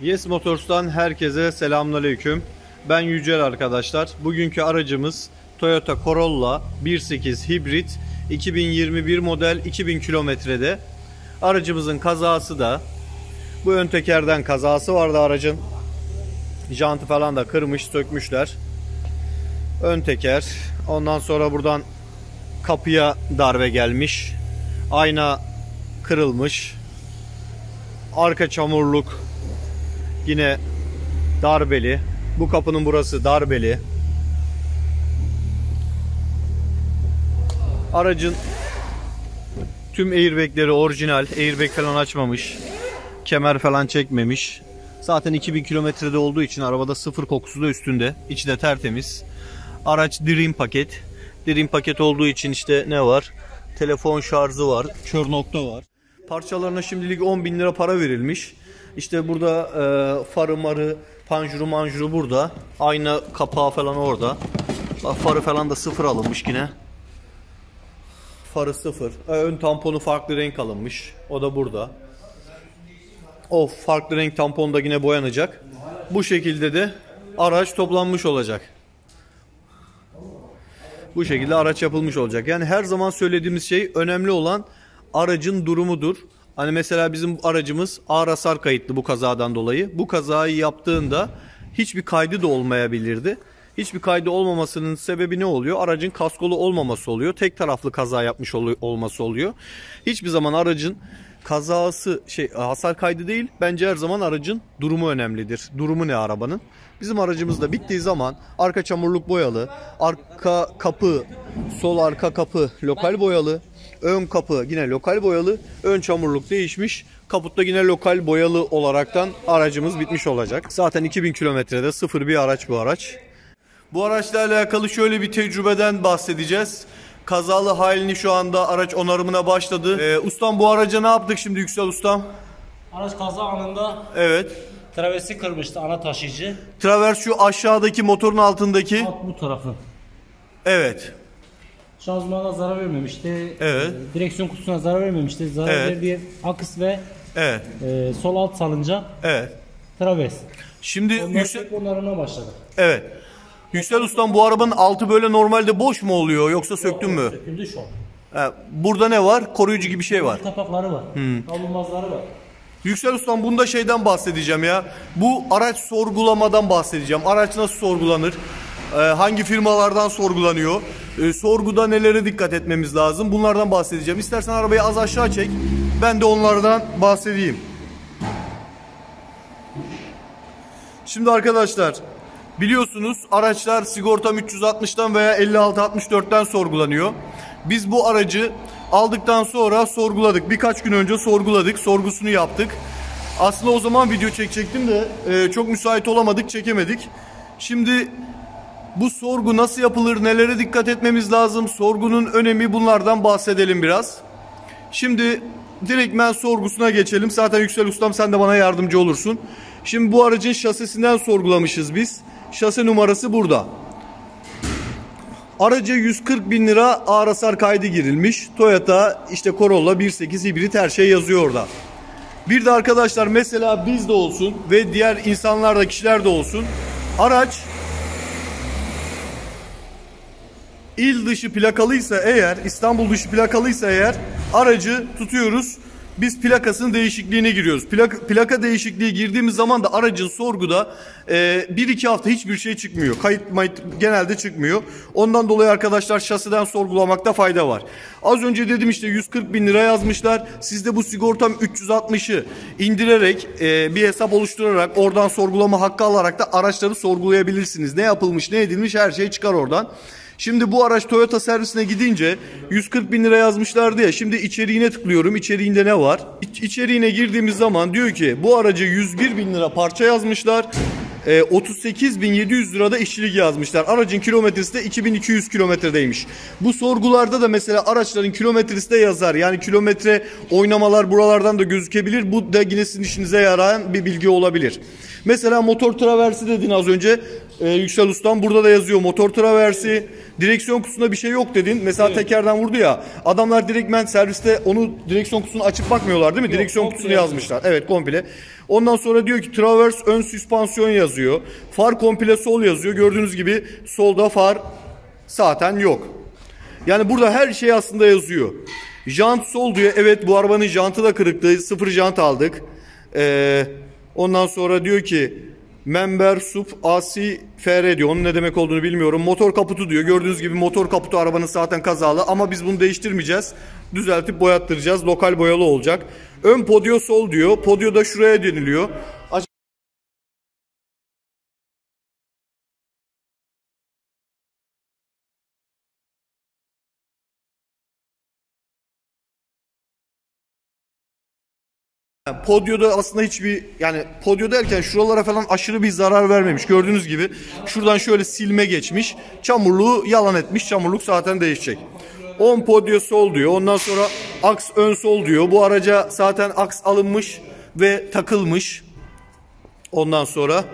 Yes Motors'tan herkese selamünaleyküm. Ben Yücel arkadaşlar. Bugünkü aracımız Toyota Corolla 1.8 hibrit 2021 model 2000 kilometrede. Aracımızın kazası da bu ön tekerden kazası vardı aracın. Jantı falan da kırmış, sökmüşler. Ön teker. Ondan sonra buradan kapıya darbe gelmiş. Ayna kırılmış. Arka çamurluk yine darbeli. Bu kapının burası darbeli. Aracın tüm airbagleri orijinal. Airbag falan açmamış. Kemer falan çekmemiş. Zaten 2000 kilometrede olduğu için arabada sıfır kokusu da üstünde. İçi de tertemiz. Araç Dream paket. Dream paket olduğu için işte ne var? Telefon şarjı var. Kör nokta var. Parçalarına şimdilik 10.000 lira para verilmiş. İşte burada farı marı, panjuru manjuru burada. Ayna kapağı falan orada. Bak, farı falan da sıfır alınmış yine. Farı sıfır. Ön tamponu farklı renk alınmış. O da burada. O farklı renk tampon da yine boyanacak. Bu şekilde de araç toplanmış olacak. Bu şekilde araç yapılmış olacak. Yani her zaman söylediğimiz şey, önemli olan aracın durumudur. Hani mesela bizim aracımız ağır hasar kayıtlı bu kazadan dolayı. Bu kazayı yaptığında hiçbir kaydı da olmayabilirdi. Hiçbir kaydı olmamasının sebebi ne oluyor? Aracın kaskolu olmaması oluyor. Tek taraflı kaza yapmış olması oluyor. Hiçbir zaman aracın kazası hasar kaydı değil. Bence her zaman aracın durumu önemlidir. Durumu ne arabanın? Bizim aracımız da bittiği zaman arka çamurluk boyalı, arka kapı, sol arka kapı lokal boyalı, ön kapı yine lokal boyalı, ön çamurluk değişmiş, kaputta yine lokal boyalı olaraktan aracımız bitmiş olacak. Zaten 2000 kilometrede sıfır bir araç bu araç. Bu araçla alakalı şöyle bir tecrübeden bahsedeceğiz. Kazalı halini şu anda araç onarımına başladı. Ustam, bu araca ne yaptık şimdi Yüksel Ustam? Araç kaza anında evet. Traversi kırmıştı, ana taşıyıcı. Travers şu aşağıdaki motorun altındaki. Alt bu tarafı. Evet. Şanzımana zarar vermemişti. Evet. Direksiyon kutusuna zarar vermemişti. Zarar verdiği akыс ve evet. Sol alt salınca. Evet. Travers. Şimdi Yüksel onarına başladı. Evet. Yüksel Ustam, bu arabanın altı böyle normalde boş mu oluyor yoksa söktün mü? Söküldü şu an. Burada ne var? Koruyucu gibi bir şey var. Kapakları var. Kablomazları var. Yüksel Ustam, bunda şeyden bahsedeceğim ya. Bu araç sorgulamadan bahsedeceğim. Araç nasıl sorgulanır? Hangi firmalardan sorgulanıyor? Sorguda nelere dikkat etmemiz lazım? Bunlardan bahsedeceğim. İstersen arabayı az aşağı çek. Ben de onlardan bahsedeyim. Şimdi arkadaşlar, biliyorsunuz araçlar sigortam 360'tan veya 5664'ten sorgulanıyor. Biz bu aracı aldıktan sonra sorguladık. Birkaç gün önce sorguladık. Sorgusunu yaptık. Aslında o zaman video çekecektim de çok müsait olamadık, çekemedik. Şimdi bu sorgu nasıl yapılır, nelere dikkat etmemiz lazım, sorgunun önemi, bunlardan bahsedelim biraz. Şimdi direktmen sorgusuna geçelim. Zaten Yüksel Ustam, sen de bana yardımcı olursun. Şimdi bu aracın şasisinden sorgulamışız biz. Şase numarası burada. Araca 140.000 lira ağır hasar kaydı girilmiş. Toyota işte Corolla 1.8 hibrit, her şey yazıyor orada. Bir de arkadaşlar, mesela bizde olsun ve diğer insanlar da, kişiler de olsun, araç il dışı plakalıysa eğer, İstanbul dışı plakalıysa eğer, aracı tutuyoruz. Biz plakasının değişikliğine giriyoruz. Plaka değişikliği girdiğimiz zaman da aracın sorguda 1-2 hafta hiçbir şey çıkmıyor. Kayıt genelde çıkmıyor. Ondan dolayı arkadaşlar şasiden sorgulamakta fayda var. Az önce dedim işte 140.000 lira yazmışlar. Siz de bu sigortam 360'ı indirerek bir hesap oluşturarak oradan sorgulama hakkı alarak da araçları sorgulayabilirsiniz. Ne yapılmış, ne edilmiş, her şey çıkar oradan. Şimdi bu araç Toyota servisine gidince 140.000 lira yazmışlardı ya. Şimdi içeriğine tıklıyorum. İçeriğinde ne var? İçeriğine girdiğimiz zaman diyor ki bu araca 101.000 lira parça yazmışlar. 38.700 lirada işçilik yazmışlar. Aracın kilometresi de 2200 kilometredeymiş. Bu sorgularda da mesela araçların kilometresi de yazar. Yani kilometre oynamalar buralardan da gözükebilir. Bu da yine sizin işinize yarayan bir bilgi olabilir. Mesela motor traversi dedin az önce Yüksel Ustam, burada da yazıyor motor traversi. Direksiyon kutusunda bir şey yok dedin. Mesela evet, tekerden vurdu ya. Adamlar direktmen serviste onu direksiyon kutusunu açıp bakmıyorlar değil mi? Yok, direksiyon kutusunu yazmışlar. Evet, komple. Ondan sonra diyor ki Travers ön süspansiyon yazıyor. Far komple sol yazıyor. Gördüğünüz gibi solda far zaten yok. Yani burada her şey aslında yazıyor. Jant sol diyor. Evet, bu arabanın jantı da kırıktı. Sıfır jant aldık. Ondan sonra diyor ki Member Sub AC FR diyor. Onun ne demek olduğunu bilmiyorum. Motor kaputu diyor. Gördüğünüz gibi motor kaputu arabanın zaten kazalı. Ama biz bunu değiştirmeyeceğiz. Düzeltip boyattıracağız. Lokal boyalı olacak. Ön podyo sol diyor. Podyo da şuraya deniliyor. Podyoda aslında hiçbir, yani podyo derken şuralara falan aşırı bir zarar vermemiş. Gördüğünüz gibi şuradan şöyle silme geçmiş. Çamurluğu yalan etmiş. Çamurluk zaten değişecek. 10 podyo sol diyor. Ondan sonra aks ön sol diyor. Bu araca zaten aks alınmış ve takılmış. Ondan sonra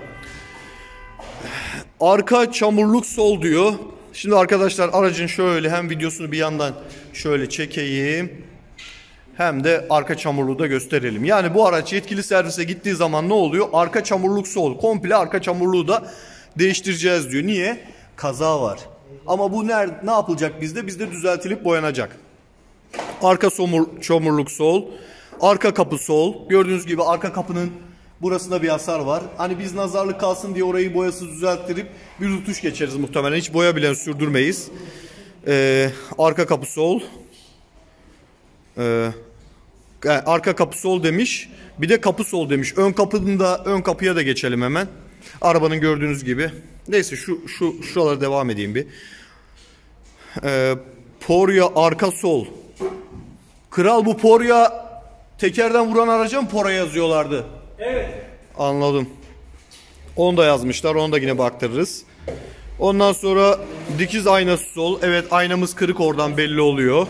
arka çamurluk sol diyor. Şimdi arkadaşlar aracın şöyle hem videosunu bir yandan şöyle çekeyim, hem de arka çamurluğu da gösterelim. Yani bu araç yetkili servise gittiği zaman ne oluyor? Arka çamurluk sol. Komple arka çamurluğu da değiştireceğiz diyor. Niye? Kaza var. Ama bu ne yapılacak bizde? Bizde düzeltilip boyanacak. Arka çamurluk sol. Arka kapı sol. Gördüğünüz gibi arka kapının burasında bir hasar var. Hani biz nazarlık kalsın diye orayı boyasız düzelttirip bir tutuş geçeriz muhtemelen. Hiç boya bile sürdürmeyiz. Arka kapı sol. Arka kapı sol demiş. Bir de kapı sol demiş. Ön kapıya da geçelim hemen. Arabanın gördüğünüz gibi. Neyse şuralara devam edeyim bir. Porya arka sol. Kral, bu porya tekerden vuran araca mı pora yazıyorlardı? Evet. Anladım. Onu da yazmışlar. Onu da yine baktırırız. Ondan sonra dikiz aynası sol. Evet, aynamız kırık, oradan belli oluyor.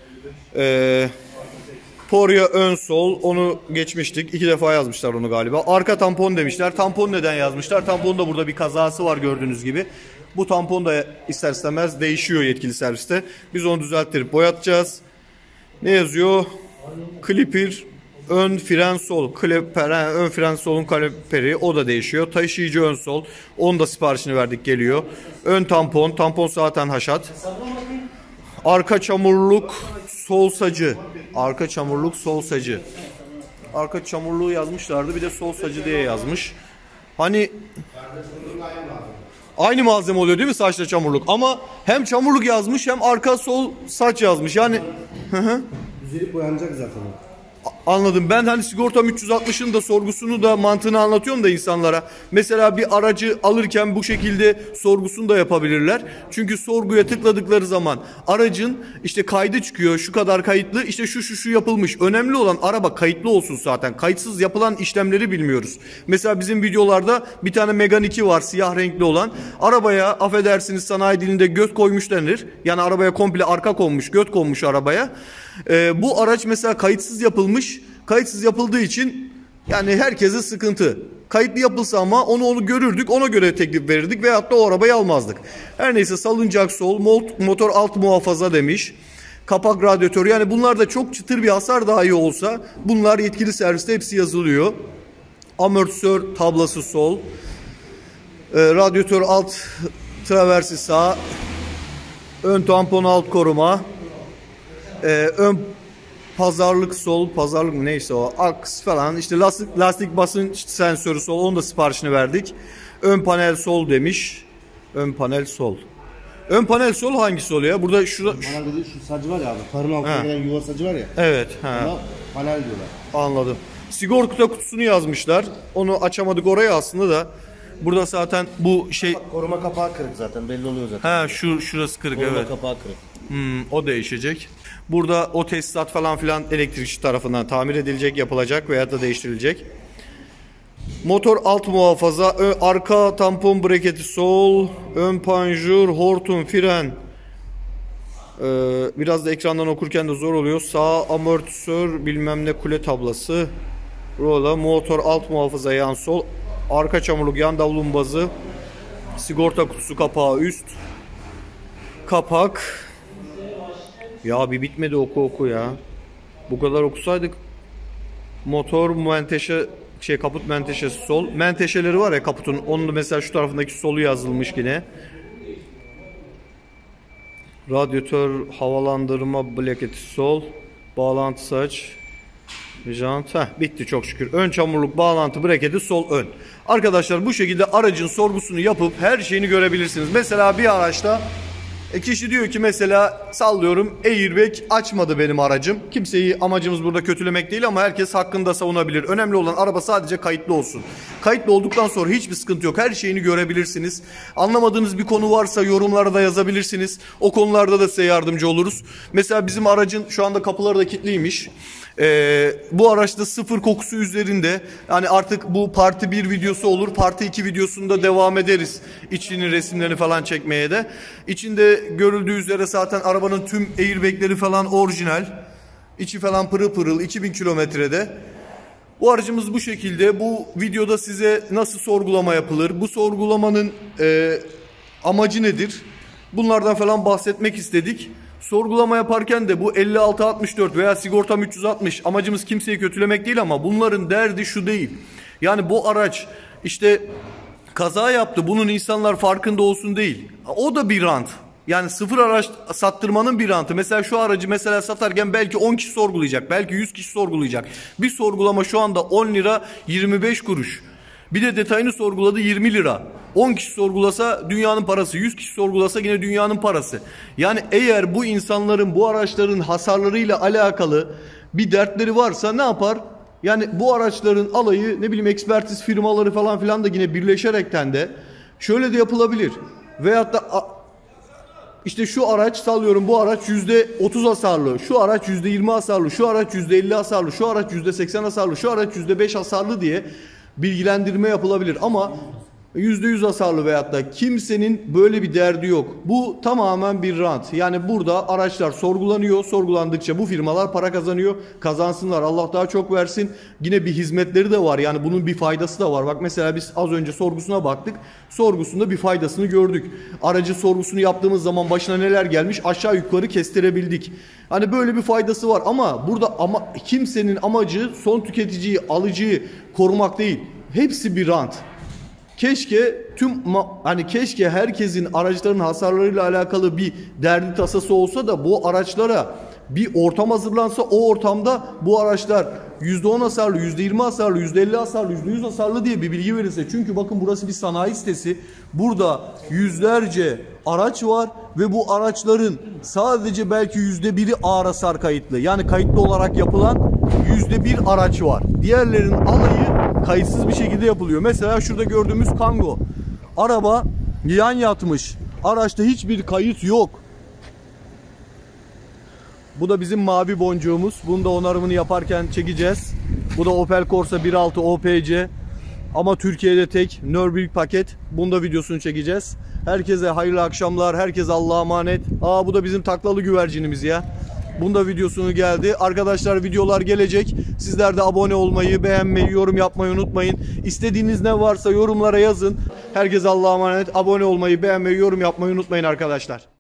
Porya ön sol, onu geçmiştik. 2 defa yazmışlar onu galiba. Arka tampon demişler. Tampon neden yazmışlar? Tampon da burada bir kazası var gördüğünüz gibi. Bu tampon da ister istemez değişiyor yetkili serviste. Biz onu düzelttirip boyatacağız. Ne yazıyor? Clipper ön fren sol. Ön fren solun kaliperi, o da değişiyor. Taşıyıcı ön sol. Onun da siparişini verdik, geliyor. Ön tampon. Tampon zaten haşat. Arka çamurluk sol sacı. Arka çamurluk sol sacı. Arka çamurluğu yazmışlardı. Bir de sol sacı diye yazmış. Hani aynı malzeme oluyor değil mi saçla çamurluk? Ama hem çamurluk yazmış hem arka sol saç yazmış. Yani düzelip boyanacak zaten. Anladım. Ben hani sigortam 360'ın da sorgusunu da mantığını anlatıyorum da insanlara. Mesela bir aracı alırken bu şekilde sorgusunu da yapabilirler. Çünkü sorguya tıkladıkları zaman aracın işte kaydı çıkıyor. Şu kadar kayıtlı, işte şu yapılmış. Önemli olan araba kayıtlı olsun zaten. Kayıtsız yapılan işlemleri bilmiyoruz. Mesela bizim videolarda bir tane Megane 2 var, siyah renkli olan. Arabaya affedersiniz sanayi dilinde göt koymuş denir. Yani arabaya komple arka konmuş, göt konmuş arabaya. Bu araç mesela kayıtsız yapılmış. Kayıtsız yapıldığı için yani herkese sıkıntı. Kayıtlı yapılsa ama onu görürdük, ona göre teklif verirdik veyahut da o arabayı almazdık. Her neyse, salıncak sol, motor alt muhafaza demiş. Kapak radyatörü, yani bunlar da çok çıtır bir hasar dahi olsa bunlar yetkili serviste hepsi yazılıyor. Amortisör tablası sol. Radyatör alt traversi sağ. Ön tampon alt koruma. Ön pazarlık sol, pazarlık mı neyse o, aks falan, işte lastik basınç sensörü sol, onun da siparişini verdik. Ön panel sol demiş. Ön panel sol. Ön panel sol hangisi oluyor? Burada şurada Panel dediği şu sacı var ya abi. Farın altına gelen yuva sacı var ya. Evet. Ona panel diyorlar. Anladım. Sigorta kutusunu yazmışlar. Onu açamadık oraya aslında da. Burada zaten bu şey Koruma kapağı kırık zaten, belli oluyor zaten. Şurası kırık. Koruma evet. kapağı kırık. O değişecek. Burada o tesisat falan filan elektrikçi tarafından tamir edilecek, yapılacak veya da değiştirilecek. Motor alt muhafaza, arka tampon breketi sol, ön panjur, hortum, fren. Biraz da ekrandan okurken de zor oluyor. Sağ amortisör, bilmem ne kule tablası. Rola, motor alt muhafaza yan sol, arka çamurluk yan davlumbazı, sigorta kutusu kapağı üst, kapak. Ya bir bitmedi, oku ya. Bu kadar okusaydık. Motor menteşe kaput menteşesi sol. Menteşeleri var ya kaputun. Onun mesela şu tarafındaki solu yazılmış yine. Radyatör havalandırma bleketi sol. Bağlantı saç. Jant. Bitti çok şükür. Ön çamurluk bağlantı breketi sol ön. Arkadaşlar bu şekilde aracın sorgusunu yapıp her şeyini görebilirsiniz. Mesela bir araçta kişi diyor ki mesela sallıyorum airbag açmadı benim aracım. Kimseyi amacımız burada kötülemek değil ama herkes hakkında savunabilir. Önemli olan araba sadece kayıtlı olsun. Kayıtlı olduktan sonra hiçbir sıkıntı yok. Her şeyini görebilirsiniz. Anlamadığınız bir konu varsa yorumlarda yazabilirsiniz. O konularda da size yardımcı oluruz. Mesela bizim aracın şu anda kapıları da kilitliymiş. Bu araçta sıfır kokusu üzerinde. Yani artık bu parti 1 videosu olur. Parti 2 videosunda devam ederiz. İçinin resimlerini falan çekmeye de. İçinde görüldüğü üzere zaten arabanın tüm airbagleri falan orijinal. İçi falan pırıl pırıl 2000 kilometrede. Bu aracımız bu şekilde. Bu videoda size nasıl sorgulama yapılır? Bu sorgulamanın amacı nedir? Bunlardan falan bahsetmek istedik. Sorgulama yaparken de bu 5664 veya sigortam 360 amacımız kimseyi kötülemek değil ama bunların derdi şu değil. Yani bu araç işte kaza yaptı, bunun insanlar farkında olsun değil. O da bir rant. Yani sıfır araç sattırmanın bir rantı. Mesela şu aracı mesela satarken belki 10 kişi sorgulayacak, belki 100 kişi sorgulayacak. Bir sorgulama şu anda 10 lira 25 kuruş. Bir de detayını sorguladı 20 lira. 10 kişi sorgulasa dünyanın parası, 100 kişi sorgulasa yine dünyanın parası. Yani eğer bu insanların bu araçların hasarlarıyla alakalı bir dertleri varsa ne yapar? Yani bu araçların alayı ne bileyim ekspertiz firmaları falan filan da yine birleşerekten de şöyle de yapılabilir. Veyahut da işte şu araç sallıyorum bu araç %30 hasarlı, şu araç %20 hasarlı, şu araç %50 hasarlı, şu araç %80 hasarlı, şu araç %5 hasarlı diye bilgilendirme yapılabilir ama %100 hasarlı veyahut da kimsenin böyle bir derdi yok. Bu tamamen bir rant. Yani burada araçlar sorgulanıyor. Sorgulandıkça bu firmalar para kazanıyor. Kazansınlar. Allah daha çok versin. Yine bir hizmetleri de var. Yani bunun bir faydası da var. Bak mesela biz az önce sorgusuna baktık. Sorgusunda bir faydasını gördük. Aracı sorgusunu yaptığımız zaman başına neler gelmiş aşağı yukarı kestirebildik. Hani böyle bir faydası var ama burada kimsenin amacı son tüketiciyi, alıcıyı korumak değil. Hepsi bir rant. Keşke herkesin araçların hasarlarıyla alakalı bir derdi tasası olsa da bu araçlara bir ortam hazırlansa, o ortamda bu araçlar %10 hasarlı, %20 hasarlı, %50 hasarlı, %100 hasarlı diye bir bilgi verilse. Çünkü bakın burası bir sanayi sitesi. Burada yüzlerce araç var ve bu araçların sadece belki %1'i ağır hasar kayıtlı. Yani kayıtlı olarak yapılan %1 araç var. Diğerlerinin alayı kayıtsız bir şekilde yapılıyor. Mesela şurada gördüğümüz Kango. Araba yan yatmış. Araçta hiçbir kayıt yok. Bu da bizim mavi boncuğumuz. Bunu da onarımını yaparken çekeceğiz. Bu da Opel Corsa 1.6 OPC. Ama Türkiye'de tek Nürburgring paket. Bunun da videosunu çekeceğiz. Herkese hayırlı akşamlar. Herkese Allah'a emanet. Bu da bizim taklalı güvercinimiz ya. Bunda videosunu geldi. Arkadaşlar videolar gelecek. Sizler de abone olmayı, beğenmeyi, yorum yapmayı unutmayın. İstediğiniz ne varsa yorumlara yazın. Herkese Allah'a emanet. Abone olmayı, beğenmeyi, yorum yapmayı unutmayın arkadaşlar.